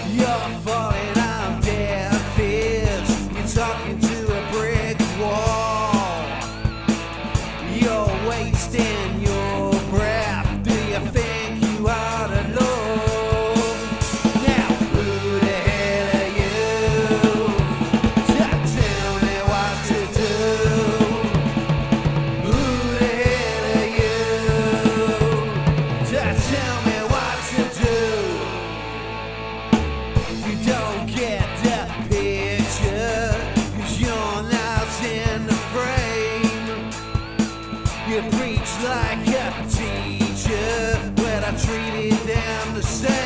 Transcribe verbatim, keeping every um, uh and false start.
You're falling on deaf ears. You're talking to a brick wall. You're wasting your breath. Do you think you ought to look? Now, who the hell are you to tell me what to do? Who the hell are you to tell me what to do? You don't get the picture, 'cause you're not in the frame. You preach like a teacher, but I treated them the same.